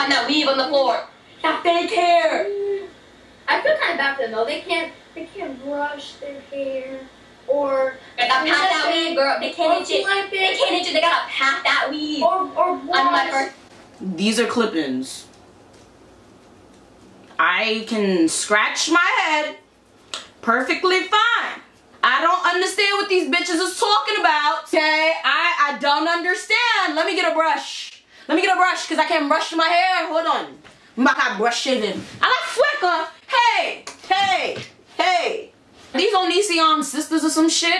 find that weave on the floor. That fake hair. I feel kind of bad for them though. They can't brush their hair or. They gotta pat that weave, girl. They can't itch it. They can't itch it. They gotta pat that weave. Or wash. These are clip-ins. I can scratch my head perfectly fine. I don't understand what these bitches is talking about. Okay, I don't understand. Let me get a brush. Let me get a brush because I can't brush my hair. Hold on. I'm about to brush shaving. I like Flecker. Hey, hey, hey. These Onision sisters or some shit.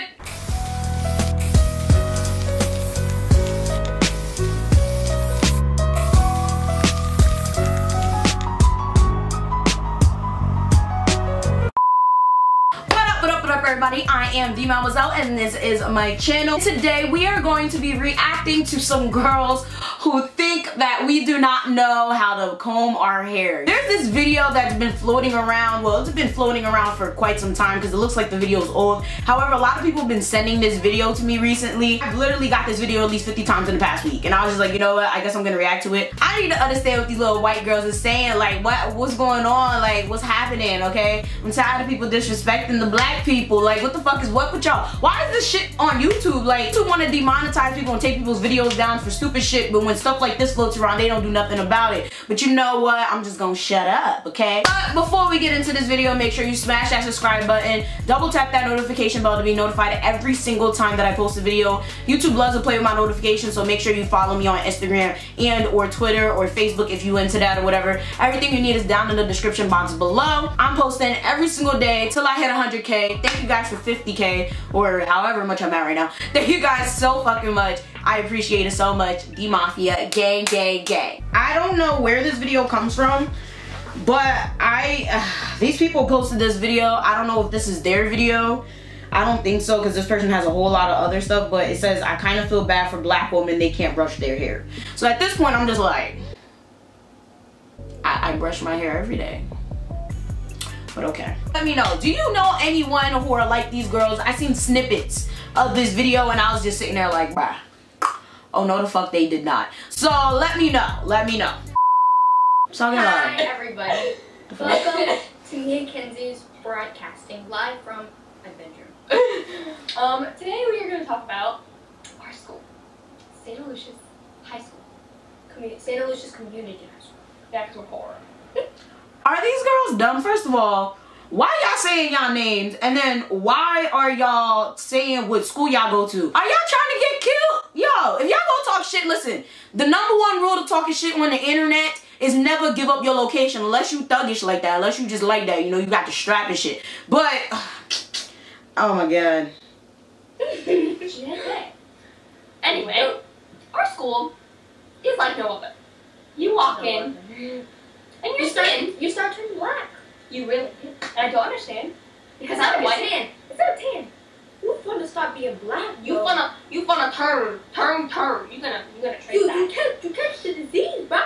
What up everybody, I am the Mademoiselle and this is my channel. Today we are going to be reacting to some girls who think that we do not know how to comb our hair. There's this video that's been floating around, well it's been floating around for quite some time because it looks like the video is old. However, a lot of people have been sending this video to me recently. I've literally got this video at least 50 times in the past week and I was just like, you know what, I guess I'm gonna react to it. I need to understand what these little white girls are saying, like what's going on, like what's happening, okay? I'm tired of people disrespecting the black people. Like what the fuck is what with y'all? Why is this shit on YouTube? Like YouTube want to demonetize people and take people's videos down for stupid shit, but when stuff like this floats around they don't do nothing about it. But you know what, I'm just gonna shut up, okay? But before we get into this video, make sure you smash that subscribe button, double tap that notification bell to be notified every single time that I post a video. YouTube loves to play with my notifications, so make sure you follow me on Instagram and or Twitter or Facebook if you into that or whatever. Everything you need is down in the description box below. I'm posting every single day till I hit 100K. Thank you guys for 50K or however much I'm at right now. Thank you guys so fucking much. I appreciate it so much. D Mafia, gang, gang, gang. I don't know where this video comes from, but these people posted this video. I don't know if this is their video. I don't think so because this person has a whole lot of other stuff, but it says, I kind of feel bad for black women, they can't brush their hair. So at this point, I'm just like, I brush my hair every day. But okay. Let me know, do you know anyone who are like these girls? I seen snippets of this video and I was just sitting there like, bruh. Oh no the fuck they did not. So let me know, let me know. Hi everybody. Welcome to me and Kenzie's broadcasting live from my bedroom. Today we are going to talk about our school. St. Aloysius High School. St. Aloysius Community High School. That's what horror. Are these girls dumb? First of all, why y'all saying y'all names? And then why are y'all saying what school y'all go to? Are y'all trying to get killed? Yo, if y'all go talk shit, listen. The #1 rule to talking shit on the internet is never give up your location unless you thuggish like that. Unless you just like that. You know, you got the strap and shit. But, oh my god. Anyway, our school is like no other. You walk in and your skin, you start turning black. you really, and I don't understand. Because It's I'm not white. a tan. It's not a tan. You want to stop being black. You wanna turn. You gonna trace You that. catch the disease, bro.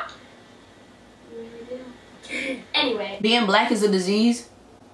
Anyway. Being black is a disease?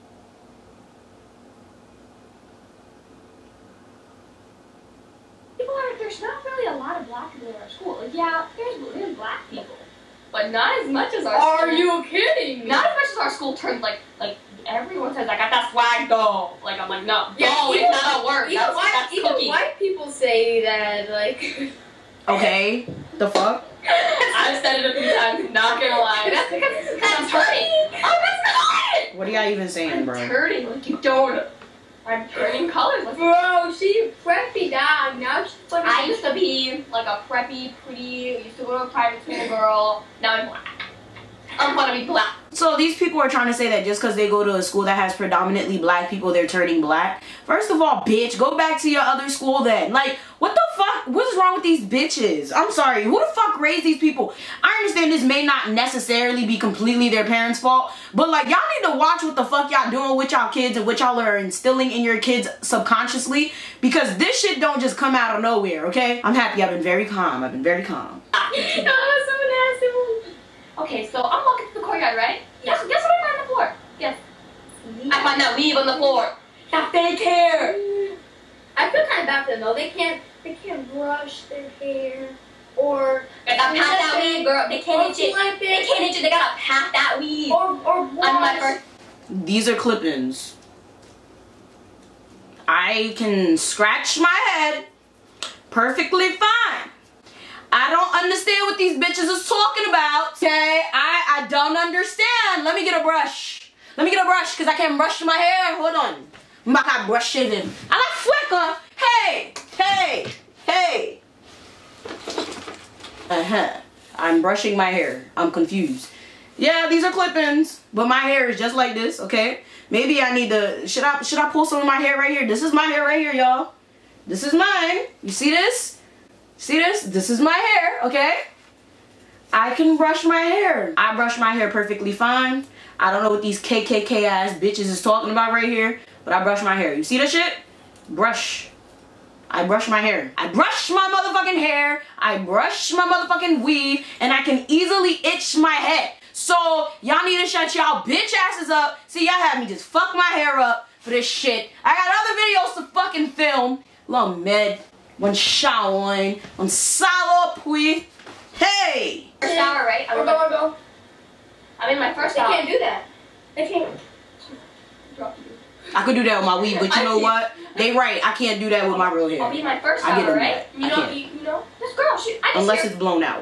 There's not really a lot of black people in our school. Like, yeah, there's black people. But not as much as our school. Are you kidding me? Not as much as our school turns like everyone says, I got that swag though. Like I'm like, no, Yeah, no, even it's not a word. That's even cookie. white people say that, like. Okay, the fuck? I've said it a few times, not gonna lie. That's because I'm turning. Oh, that's not What are y'all even saying, I'm bro? turning like you don't. I'm turning colors. Like, Bro, she preppy down. Now she's fucking. I used to be like a preppy, pretty, used to go to a private school girl. Now I'm black. I'm gonna be black. So these people are trying to say that just because they go to a school that has predominantly black people, they're turning black. First of all, bitch, go back to your other school then. Like, what the fuck? What is wrong with these bitches? I'm sorry, who the fuck raised these people? I understand this may not necessarily be completely their parents' fault, but like, y'all need to watch what the fuck y'all doing with y'all kids and what y'all are instilling in your kids subconsciously, because this shit don't just come out of nowhere, okay? I'm happy, I've been very calm, I've been very calm. Oh, so nasty. Okay, so I'm walking through the courtyard, right? Guess what I find on the floor? Yes. I find that weave on the floor. That fake hair. I feel kind of bad for them though. They can't brush their hair or. They gotta pat that weave, girl. They can't itch it. They can't itch it. They gotta pat that weave. Or wash. I'm my first. These are clip-ins. I can scratch my head perfectly fine. I don't understand what these bitches is talking about. Okay, I don't understand. Let me get a brush. Let me get a brush because I can't brush my hair. Hold on. I'm about to brush shaving. I like Flecker. Hey, hey, hey. I'm brushing my hair. I'm confused. Yeah, these are clip-ins, but my hair is just like this, okay? Maybe I need to, should I pull some of my hair right here? This is my hair right here, y'all. This is mine. You see this? See this? This is my hair, okay? I can brush my hair. I brush my hair perfectly fine. I don't know what these KKK ass bitches is talking about right here, but I brush my hair. You see that shit? Brush. I brush my hair. I brush my motherfucking hair. I brush my motherfucking weave, and I can easily itch my head. So, y'all need to shut y'all bitch asses up. See, y'all had me just fuck my hair up for this shit. I got other videos to fucking film. Little med, one shower, one salopui. Hey! First shower, right? I'm in my first shower. They can't do that. They can't. I could do that with my weave, but you know what? They right. I can't do that with my real hair. I'll be my first shower, right? You know, this girl, unless it's blown out.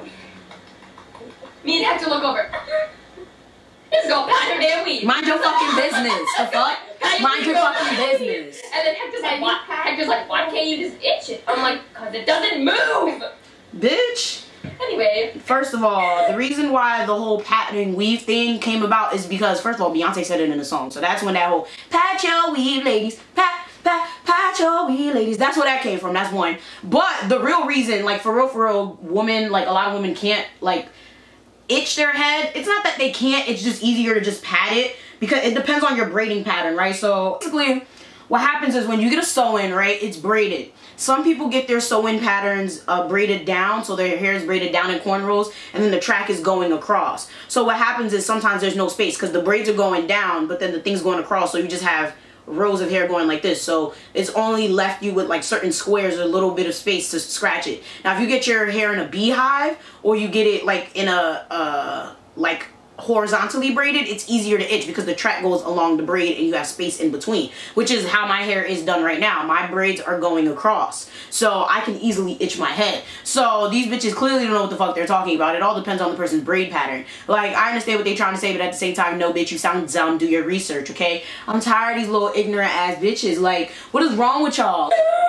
Me and Hector look over. Just go pat her damn weave. Mind your fucking business. The fuck? Mind your fucking business. And then Hector's like, what? Hector's like, why can't you just itch it? I'm like, cause it doesn't move. Bitch. Anyway. First of all, the reason why the whole patting weave thing came about is because, first of all, Beyonce said it in the song. So that's when that whole pat your weave, ladies. Pat your weave, ladies. That's where that came from. That's one. But the real reason, like, for real, women, like, a lot of women can't, like, itch their head. It's not that they can't. It's just easier to just pat it because it depends on your braiding pattern, right? So basically what happens is when you get a sew-in, right, it's braided. Some people get their sew-in patterns braided down, so their hair is braided down in cornrows, and then the track is going across. So what happens is sometimes there's no space because the braids are going down, but then the thing's going across, so you just have rows of hair going like this. So it's only left you with like certain squares or a little bit of space to scratch it. Now if you get your hair in a beehive or you get it like in a like horizontally braided, it's easier to itch because the track goes along the braid and you have space in between, which is how my hair is done right now. My braids are going across, so I can easily itch my head. So these bitches clearly don't know what the fuck they're talking about. It all depends on the person's braid pattern. Like, I understand what they're trying to say, but at the same time, no, bitch, you sound dumb. Do your research, okay? I'm tired of these little ignorant ass bitches. Like, what is wrong with y'all?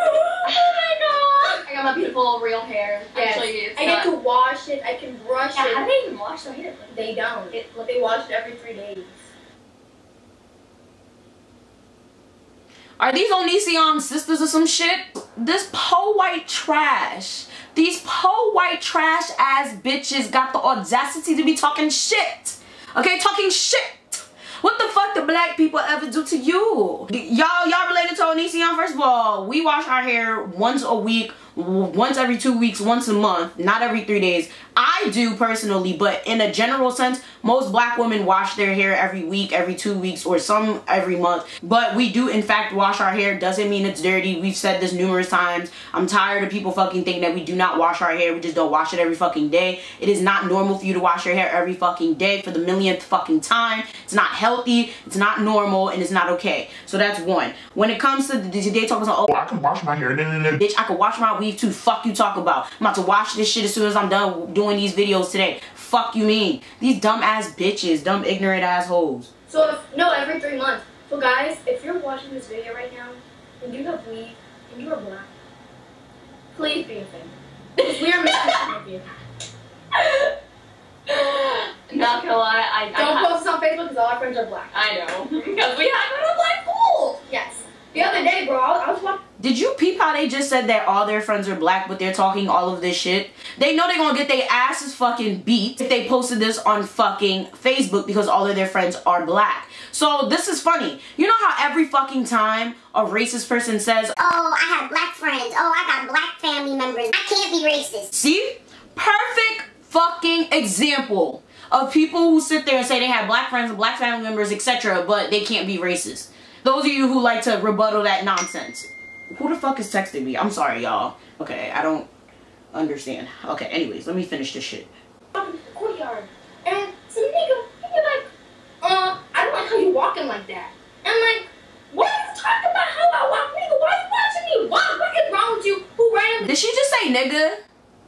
I got my beautiful real hair. Yes. Actually, I get to wash it. I can brush it. How do they even wash their hair? They don't. They wash it every 3 days. Are these Onision sisters or some shit? This po white trash. These po white trash ass bitches got the audacity to be talking shit. Okay, talking shit. What the fuck do black people ever do to you? Y'all related to Onision? First of all, we wash our hair once a week, once every 2 weeks, once a month, not every 3 days. I do personally, but in a general sense, most black women wash their hair every week, every 2 weeks, or some every month. But we do in fact wash our hair. Doesn't mean it's dirty. We've said this numerous times. I'm tired of people fucking thinking that we do not wash our hair. We just don't wash it every fucking day. It is not normal for you to wash your hair every fucking day for the millionth fucking time. It's not healthy, it's not normal, and it's not okay. So that's one. When it comes to today talking about, oh, I can wash my hair. Bitch, I can wash my weave too. Fuck you talk about. I'm about to wash this shit as soon as I'm done doing these videos today. Fuck you mean? These dumb ass bitches, dumb ignorant assholes. So no, every 3 months. So guys, if you're watching this video right now and you have weave and you are black, please be a fan. Because we are making fun of you. Not gonna lie, Don't post this on Facebook because all our friends are black. I know. Because we have a black pool. Yes. The other day, bro, I was watching. Did you peep how they just said that all their friends are black, but they're talking all of this shit? They know they're gonna get their asses fucking beat if they posted this on fucking Facebook because all of their friends are black. So this is funny. You know how every fucking time a racist person says, oh, I have black friends. Oh, I got black family members. I can't be racist. See? Perfect fucking example of people who sit there and say they have black friends and black family members, etc., but they can't be racist. Those of you who like to rebuttal that nonsense. Who the fuck is texting me? I'm sorry, y'all. Okay, I don't understand. Okay, anyways, let me finish this shit. Recording yard. And some nigga, he be like, I don't like how you walking like that. And I'm like, what are you talking about how I walk, nigga? Why you watching me walk? What is wrong with you? Who ran? Did she just say nigga?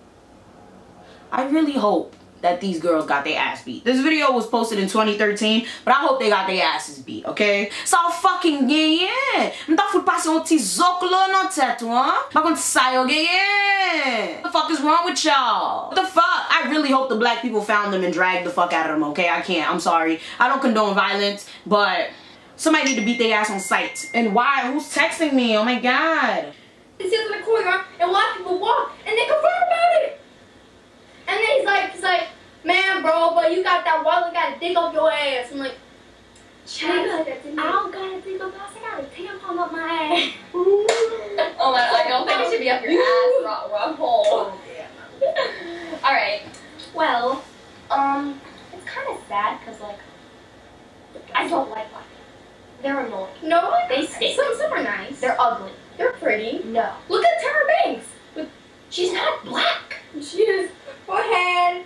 I really hope that these girls got their ass beat. This video was posted in 2013, but I hope they got their asses beat, okay? Sa fucking ganyen. Mta fout pase yon ti zok lo nan tèt ou, hein? Bakon sa yo ganyen. What the fuck is wrong with y'all? What the fuck? I really hope the black people found them and dragged the fuck out of them, okay? I can't. I'm sorry. I don't condone violence, but somebody need to beat their ass on sight. And why? Who's texting me? Oh my god. He sits in the corner and watch people walk and they confirm about it. And then he's like, man, bro, but you got that wallet, gotta dig up your ass. I'm like, I don't gotta dig up my ass, I got a tampon up my ass. Oh my god, I don't think it should be up your ass, wrong hole. Oh, yeah. Alright, well, it's kind of sad because, like, I don't like black people. They're annoying. No, They stink. Some are nice. They're ugly. They're pretty. No. Look at Tara Banks. She's not black. She is. Go ahead.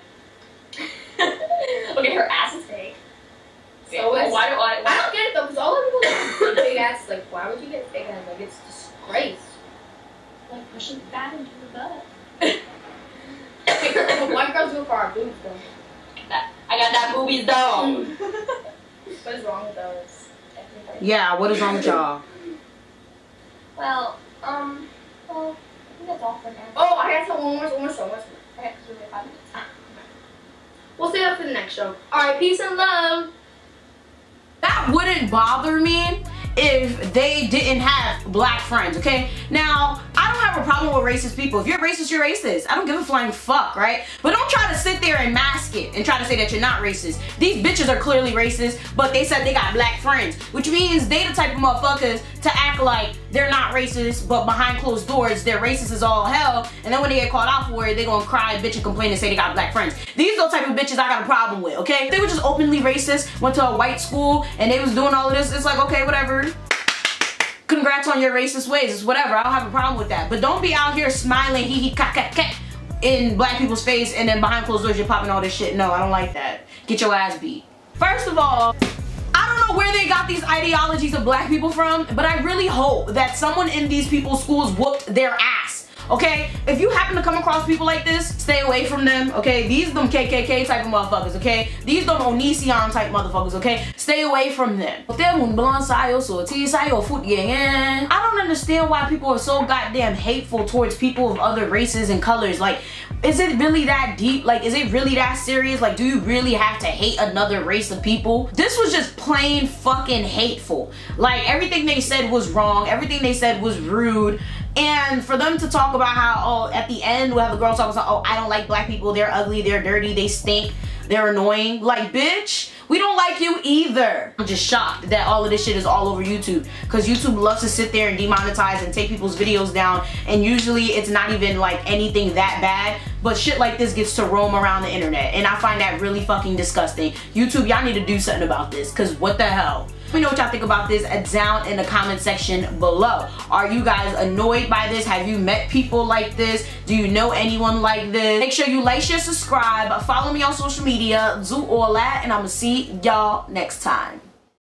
Okay, her ass is fake. So why I don't get it though, because all the people with big ass, like, why would you get fake ass? Like, it's disgrace. like pushing fat into the butt? White girls do it for our boobs though. I got that boobies though. What is wrong with those? Yeah, what is wrong with y'all? Well, I think that's all for now. Oh, I gotta tell one more show. Okay, because we have 5 minutes. We'll save that for the next show. Alright, peace and love. That wouldn't bother me if they didn't have black friends, okay? Now, I don't have a problem with racist people. If you're racist, you're racist. I don't give a flying fuck, right? But don't try to sit there and mask it and try to say that you're not racist. These bitches are clearly racist, but they said they got black friends, which means they the type of motherfuckers to act like they're not racist, but behind closed doors, they're racist as all hell, and then when they get caught out for it, they gonna cry, bitch, and complain and say they got black friends. These are the type of bitches I got a problem with, okay? If they were just openly racist, went to a white school, and they was doing all of this, it's like, okay, whatever. Congrats on your racist ways, it's whatever, I don't have a problem with that. But don't be out here smiling, hee hee, ka ka ka, in black people's face, and then behind closed doors, you're popping all this shit. No, I don't like that. Get your ass beat. First of all, I don't know where they got these ideologies of black people from, but I really hope that someone in these people's schools whooped their ass, okay? If you happen to come across people like this, stay away from them, okay? These them KKK type of motherfuckers, okay? These them Onision type motherfuckers, okay? Stay away from them. I don't understand why people are so goddamn hateful towards people of other races and colors. Like, is it really that deep? Like, is it really that serious? Like, do you really have to hate another race of people? This was just plain fucking hateful. Like, everything they said was wrong. Everything they said was rude. And for them to talk about how, oh, at the end, we'll have the girls talking about, oh, I don't like black people. They're ugly, they're dirty, they stink, they're annoying. Like, bitch, we don't like you either. I'm just shocked that all of this shit is all over YouTube, because YouTube loves to sit there and demonetize and take people's videos down, and usually it's not even like anything that bad, but shit like this gets to roam around the internet, and I find that really fucking disgusting. YouTube, y'all need to do something about this, because what the hell? Let me know what y'all think about this down in the comment section below. Are you guys annoyed by this? Have you met people like this? Do you know anyone like this? Make sure you like, share, subscribe, follow me on social media, do all that, and I'm gonna see y'all next time.